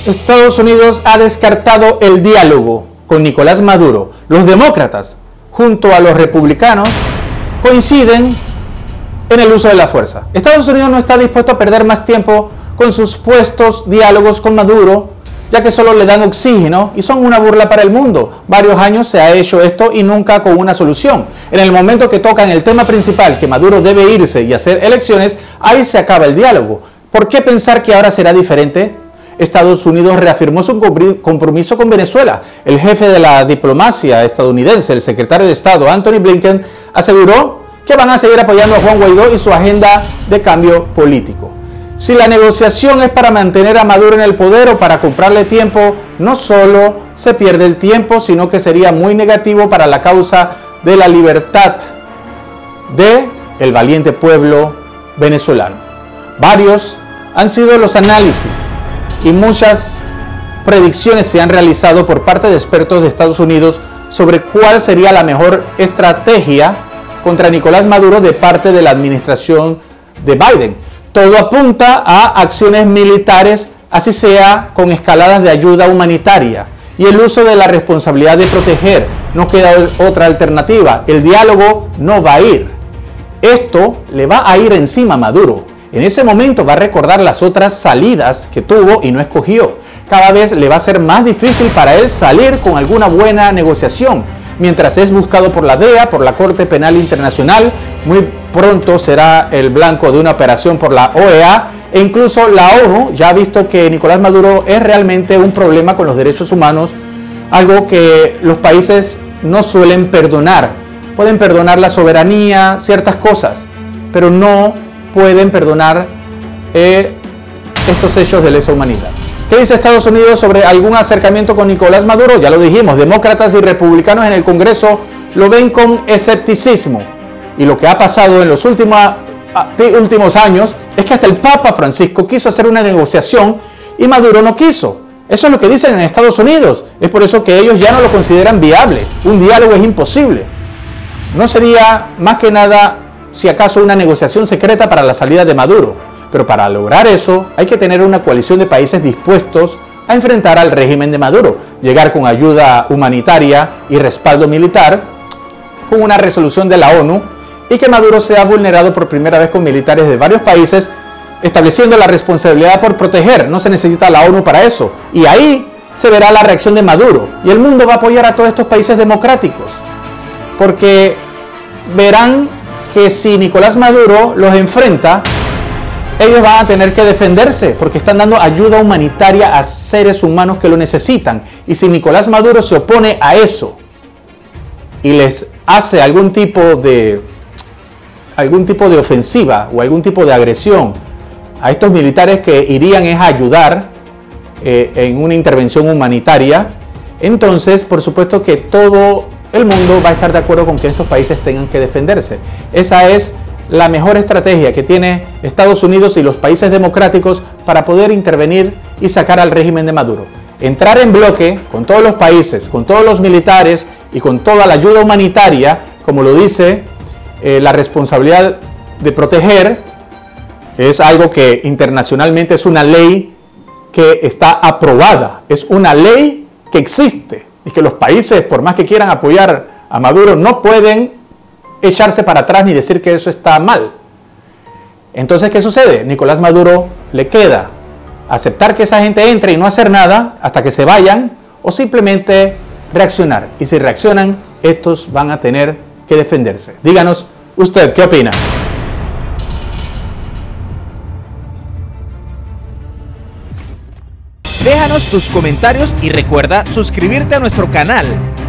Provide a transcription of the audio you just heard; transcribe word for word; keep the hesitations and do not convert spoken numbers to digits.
Estados Unidos ha descartado el diálogo con Nicolás Maduro. Los demócratas, junto a los republicanos, coinciden en el uso de la fuerza. Estados Unidos no está dispuesto a perder más tiempo con sus supuestos diálogos con Maduro, ya que solo le dan oxígeno y son una burla para el mundo. Varios años se ha hecho esto y nunca con una solución. En el momento que tocan el tema principal, que Maduro debe irse y hacer elecciones, ahí se acaba el diálogo. ¿Por qué pensar que ahora será diferente? Estados Unidos reafirmó su compromiso con Venezuela. El jefe de la diplomacia estadounidense, el secretario de Estado, Antony Blinken, aseguró que van a seguir apoyando a Juan Guaidó y su agenda de cambio político. Si la negociación es para mantener a Maduro en el poder o para comprarle tiempo, no solo se pierde el tiempo, sino que sería muy negativo para la causa de la libertad del valiente pueblo venezolano. Varios han sido los análisis y muchas predicciones se han realizado por parte de expertos de Estados Unidos sobre cuál sería la mejor estrategia contra Nicolás Maduro de parte de la administración de Biden. Todo apunta a acciones militares, así sea con escaladas de ayuda humanitaria y el uso de la responsabilidad de proteger. No queda otra alternativa. El diálogo no va a ir. Esto le va a ir encima a Maduro. En ese momento va a recordar las otras salidas que tuvo y no escogió. Cada vez le va a ser más difícil para él salir con alguna buena negociación. Mientras es buscado por la D E A, por la Corte Penal Internacional, muy pronto será el blanco de una operación por la O E A e incluso la ONU ya ha visto que Nicolás Maduro es realmente un problema con los derechos humanos, algo que los países no suelen perdonar. Pueden perdonar la soberanía, ciertas cosas, pero no pueden perdonar eh, estos hechos de lesa humanidad. ¿Qué dice Estados Unidos sobre algún acercamiento con Nicolás Maduro? Ya lo dijimos, demócratas y republicanos en el Congreso lo ven con escepticismo. Y lo que ha pasado en los últimos, últimos años es que hasta el Papa Francisco quiso hacer una negociación y Maduro no quiso. Eso es lo que dicen en Estados Unidos. Es por eso que ellos ya no lo consideran viable. Un diálogo es imposible. No sería más que nada, si acaso, una negociación secreta para la salida de Maduro. Pero para lograr eso hay que tener una coalición de países dispuestos a enfrentar al régimen de Maduro, llegar con ayuda humanitaria y respaldo militar, con una resolución de la ONU, y que Maduro sea vulnerado por primera vez con militares de varios países, estableciendo la responsabilidad por proteger. No se necesita la ONU para eso. Y ahí se verá la reacción de Maduro. Y el mundo va a apoyar a todos estos países democráticos. Porque verán que si Nicolás Maduro los enfrenta, ellos van a tener que defenderse porque están dando ayuda humanitaria a seres humanos que lo necesitan. Y si Nicolás Maduro se opone a eso y les hace algún tipo de, algún tipo de ofensiva o algún tipo de agresión a estos militares que irían es a ayudar eh, en una intervención humanitaria, entonces por supuesto que todo el mundo va a estar de acuerdo con que estos países tengan que defenderse. Esa es la mejor estrategia que tiene Estados Unidos y los países democráticos para poder intervenir y sacar al régimen de Maduro. Entrar en bloque con todos los países, con todos los militares y con toda la ayuda humanitaria, como lo dice eh, la responsabilidad de proteger, es algo que internacionalmente es una ley que está aprobada, es una ley que existe y que los países, por más que quieran apoyar a Maduro, no pueden echarse para atrás ni decir que eso está mal. Entonces, ¿qué sucede? Nicolás Maduro le queda aceptar que esa gente entre y no hacer nada hasta que se vayan, o simplemente reaccionar. Y si reaccionan, estos van a tener que defenderse. Díganos usted, ¿qué opina? Déjanos tus comentarios y recuerda suscribirte a nuestro canal.